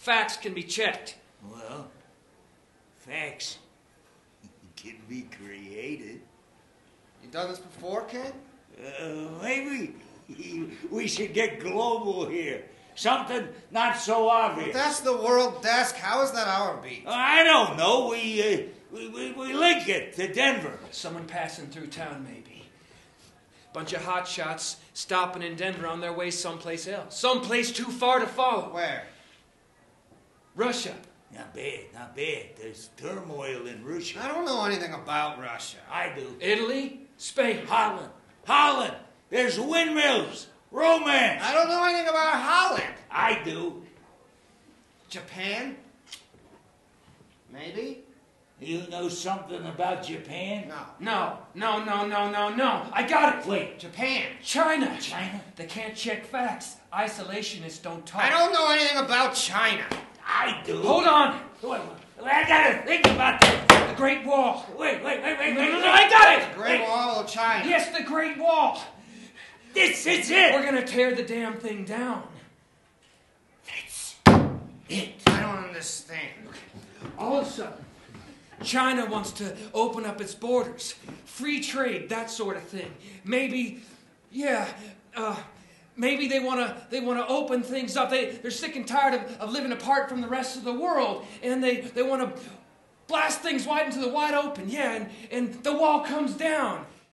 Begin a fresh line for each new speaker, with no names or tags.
Facts can be checked.
Well, facts can be created.
You done this before, Ken?
Maybe we should get global here. Something not so obvious.
If that's the world desk, how is that our beat?
I don't know. We link it to Denver.
Someone passing through town, maybe. Bunch of hotshots stopping in Denver on their way someplace else. Someplace too far to follow.
Where?
Russia.
Not bad, not bad. There's turmoil in Russia.
I don't know anything about Russia.
I do.
Italy. Spain.
Holland. There's windmills. Romance.
I don't know anything about Holland.
I do.
Japan? Maybe?
You know something about Japan?
No.
No. I got it.
Wait.
Japan.
China.
China?
They can't check facts. Isolationists don't talk.
I don't know anything about China.
I do.
Hold on.
Wait, I gotta think about this.
The Great Wall.
Wait.
No, I got it.
The Great Wall of China.
Yes, the Great Wall.
This is it.
We're gonna tear the damn thing down.
That's it.
I don't understand.
All of a sudden, China wants to open up its borders. Free trade, that sort of thing. Maybe they want to open things up. They're sick and tired of living apart from the rest of the world, and they want to blast things wide into the wide open. Yeah, and the wall comes down.